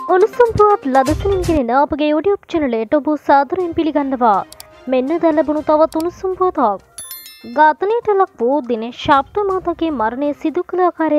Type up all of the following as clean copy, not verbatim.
උණුසුම් පුවත් ලදසනින් ගෙනෙන අපගේ YouTube චැනලයට ඔබ සාදරයෙන් පිළිගන්නවා. මෙන්න දැන් ලැබුණු තවත් උණුසුම් පුවතක්. ඝාතනයට ලක් වූ දිනේෂ් ශාප්ට මහතාගේ මරණය සිදු කළ ආකාරය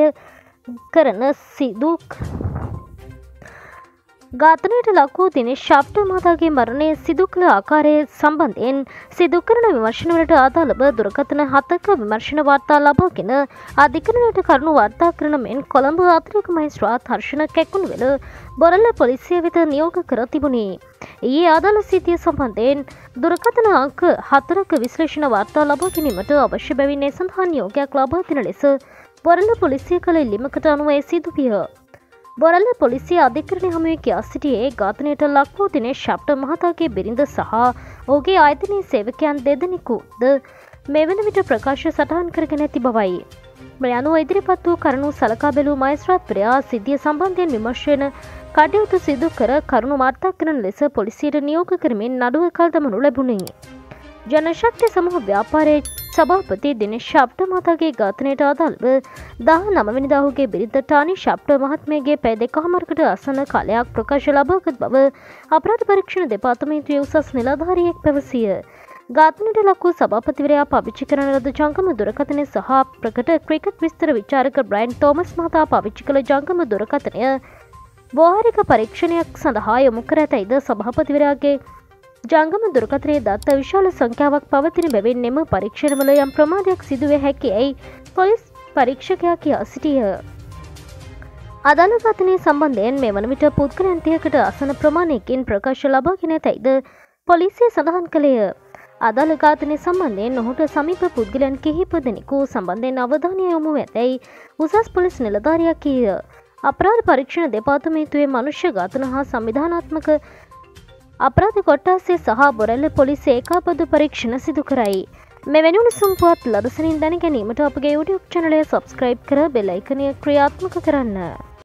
ඝාතනයට ලක් වූ දිනේෂ් ශාප්ට මහතාගේ මරණය සිදු කළ ආකාරය සම්බන්ධයෙන් සිදු කරන විමර්ශනවලට අදාළව දුරකථන 7ක විමර්ශන වාර්තා ලබාගෙන අධිකරණයට කරුණු වාර්තා කරන මෙන් කොළඹ අතිරේක මහේස්ත්‍රාත් හර්ෂණ කැකුණුවෙල බොරැල්ල පොලිසිය වෙත නියෝග කර තිබුණි. ඊයේ අදාළ සිද්ධිය සම්බන්ධයෙන් දුරකථන අංක 4ක විශ්ලේෂණ වාර්තා ලබා ගැනීමට අවශ්‍ය බැවින් ඒ සඳහා නියෝගයක් ලබා දෙන ලෙස බොරැල්ල පොලිසිය කළ ඉල්ලීමකට අනුව ඒ සිදු විය. බොරැල්ල පොලිසිය අධිකරණය හමුවේ කියා සිටියේ ඝාතනයට ලක් වූ දිනේෂ් ශාප්ට මහතාගේ බිරිඳ සහ ඔහුගේ ආයතනයේ සේවකයන් දෙදෙනෙකුද මේ වන විට ප්‍රකාශ සටහන් කරගෙන ඇති බවයි. මේ අනුව ඉදිරිපත් වූ කරුණු සලකා බැලූ මහේස්ත්‍රාත්වරයා සිද්ධිය සම්බන්ධයෙන් විමර්ශන කටයුතු සිදු කර කරුණු වාර්තා කරන ලෙස පොලිසියට නියෝග කරමින් නඩුව කල් දමනු ලැබුණි. ජනශක්ති සමූහ ව්‍යාපාරයේ සභාපති දිනේෂ් ශාප්ට මහතාගේ ඝාතනයට අදාළව 19 වෙනිදා ඔහුගේ බිරිඳ ටානි ශාප්ට මහත්මියගේ පැය දෙකමාරකට ආසන්න කාලයක් ප්‍රකාශ ලබාගත් බව අපරාධ පරීක්ෂණ දෙපාර්තමේන්තුවේ උසස් නිලධාරියෙක් පැවසිය. ඝාතනයට ලක් වූ සභාපතිවරයා පාවිච්චි කරන ලද ජංගම දුරකථනය සහ ප්‍රකට ක්‍රිකට් විස්තර විචාරක බ්‍රයන් තෝමස් මහතා පාවිච්චි කළ ජංගම දුරකථනය ව්‍යවහාරික පරීක්ෂණයක් සඳහා යොමු කර ඇතැයිද සභාපතිවරයාගේ ජංගම දුරකථනයේ දත්ත විශාල සංඛ්‍යාවක් පවතින බැවින් එම පරීක්ෂණවල යම් ප්‍රමාදයක් සිදුවිය හැකියයි පොලිස් පරීක්ෂකයා කියා සිටිය. අදාළ ඝාතනය සම්බන්ධයෙන් මේ වන විට පුද්ගලයන් 30කට ආසන ප්‍රමාණයකින් ප්‍රකාශ ලබාගෙන ඇතැයිද පොලිසිය සඳහන් කළේය. අදාළ ඝාතනය සම්බන්ධයෙන් ඔහුට සමීප පුද්ගලයන් කිහිප දෙනෙකු සම්බන්ධයෙන් අවධානය යොමු ඇතැයි උසස් පොලිස් නිලධාරියා කීය. අපරාධ පරීක්ෂණ දෙපාර්තමේන්තුවේ මනුෂ්‍ය ඝාතන හා සංවිධානාත්මක අපරාධ කොට්ටාසය සහ බොරැල්ල පොලිසිය ඒකාබද්ධ පරීක්ෂණ සිදු කරයි. මෙවැනි උණුසුම් පුවත් ලදසනින් දැන ගැනීමට අපගේ YouTube චැනලය සබ්ස්ක්‍රයිබ් කර බෙල් අයිකනය ක්‍රියාත්මක කරන්න.